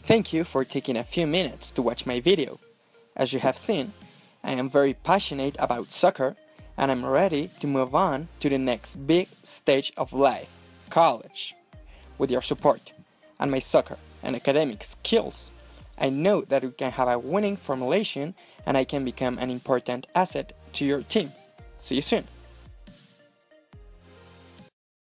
Thank you for taking a few minutes to watch my video. As you have seen, I am very passionate about soccer and I'm ready to move on to the next big stage of life, college. With your support and my soccer and academic skills, I know that we can have a winning formulation and I can become an important asset to your team. See you soon.